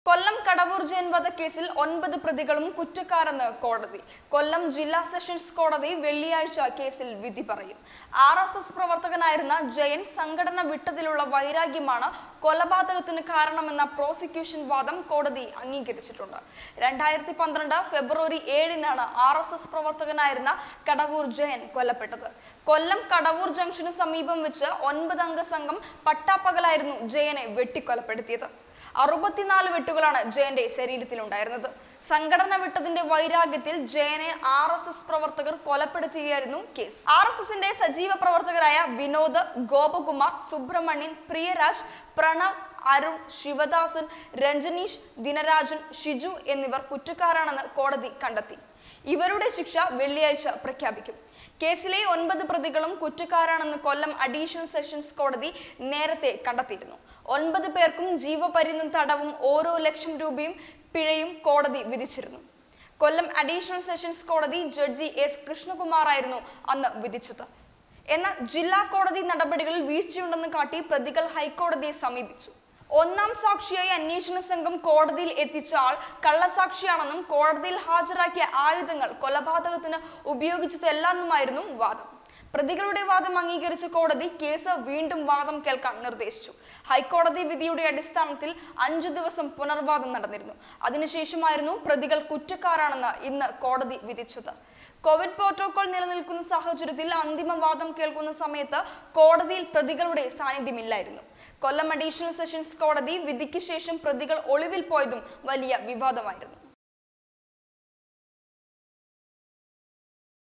കൊല്ലം കടവൂർ ജയൻ വധക്കേസിൽ 9 പ്രതികളും കുറ്റക്കാരെന്ന് കോടതി. കൊല്ലം ജില്ലാ സെഷൻസ് കോടതി വെള്ളിയാഴ്ച കേസിൽ വിധി പറയും. RSS പ്രവർത്തകനായിരുന്ന ജയൻ സംഘടന വിട്ടതിലുള്ള വൈരാഗ്യമാണ് കൊലപാതകത്തിന് കാരണമെന്ന പ്രോസിക്യൂഷൻ വാദം കോടതി അംഗീകരിച്ചിട്ടുണ്ട്. 2012 ഫെബ്രുവരി 7-നാണ് RSS പ്രവർത്തകനായിരുന്ന കടവൂർ ജയൻ കൊല്ലപ്പെട്ടത്. കൊല്ലം കടവൂർ ജംഗ്ഷന് സമീപം വെച്ച് 9 അംഗ സംഘം പട്ടാപ്പകലായിരുന്നു ജയനെ വെട്ടിക്കൊലപ്പെടുത്തിയത്. 64 വെട്ടുകളാണ് ജയന്റെ ശരീരത്തിലുണ്ടായിരുന്നത്. സംഘടന വിട്ടതിന്റെ വൈരാഗ്യത്തിൽ ജയനെ RSS പ്രവർത്തകർ കൊലപ്പെടുത്തുകയായിരുന്നു കേസ്. RSSന്റെ സജീവ പ്രവർത്തകരായ വിനോദ്, ഗോപകുമാർ, സുബ്രഹ്മണ്യൻ, പ്രിയരാജ്, പ്രണവ്, അരുൺ, ശിവദാസൻ, രഞ്ജനീഷ്, ദിനരാജൻ, ഷിജു എന്നിവർ കുറ്റക്കാരാണെന്ന് കോടതി കണ്ടെത്തി. ഇവരുടെ ശിക്ഷ വെള്ളിയാഴ്ച പ്രഖ്യാപിക്കും. കേസിലെ 9 പ്രതികളും കുറ്റക്കാരാണെന്ന് കൊല്ലം അഡീഷണൽ സെഷൻസ് കോടതി നേരത്തെ കണ്ടെത്തിയിരുന്നു. 9 പേർക്കും ജീവപര്യന്തം തടവും ഓരോ ₹1,00,000 പിഴയും കോടതി വിധിച്ചിരുന്നു. കൊല്ലം അഡീഷണൽ സെഷൻസ് കോടതി ജഡ്ജി S. കൃഷ്ണകുമാറായിരുന്നു അന്ന് വിധിച്ചത്. എന്നാൽ ജില്ലാ കോടതി നടപടികളിൽ വീഴ്ചയുണ്ടെന്ന് കാട്ടി പ്രതികൾ ഹൈക്കോടതിയെ സമീപിച്ചു. ഒന്നാം സാക്ഷിയായി അന്വേഷണ സംഘം കോടതിയിൽ എത്തിച്ച ആൾ കള്ളസാക്ഷിയാണെന്നും കോടതിയിൽ ഹാജരാക്കിയ ആയുധങ്ങൾ കൊലപാതകത്തിന് ഉപയോഗിച്ചതല്ലെന്നുമായിരുന്നു വാദം. പ്രതികളുടെ വാദം അംഗീകരിച്ച കോടതി കേസ് വീണ്ടും വാദം കേൾക്കാൻ നിർദ്ദേശിച്ചു. ഹൈക്കോടതി വിധിയുടെ അടിസ്ഥാനത്തിൽ 5 ദിവസം പുനർവാദം നടന്നിരുന്നു. അതിനുശേഷമായിരുന്നു പ്രതികൾ കുറ്റക്കാരാണെന്ന് ഇന്ന് കോടതി വിധിച്ചത്. കോവിഡ് പ്രോട്ടോകോൾ നിലനിൽക്കുന്ന സാഹചര്യത്തിൽ അന്തിമവാദം കേൾക്കുന്ന സമയത്ത് കോടതിയിൽ പ്രതികളുടെ സാന്നിധ്യമില്ലായിരുന്നു. കൊല്ലം അഡീഷണൽ സെഷൻസ് കോടതി വിധിക്ക് ശേഷം പ്രതികൾ ഒളിവിൽ പോയതും വലിയ വിവാദമായിരുന്നു.